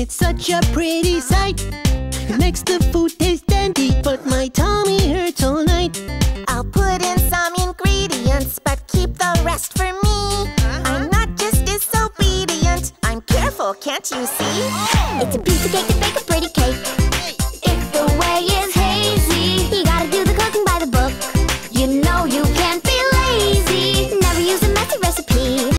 It's such a pretty sight. It makes the food taste dandy, but my tummy hurts all night. I'll put in some ingredients, but keep the rest for me. I'm not just disobedient, I'm careful, can't you see? It's a piece of cake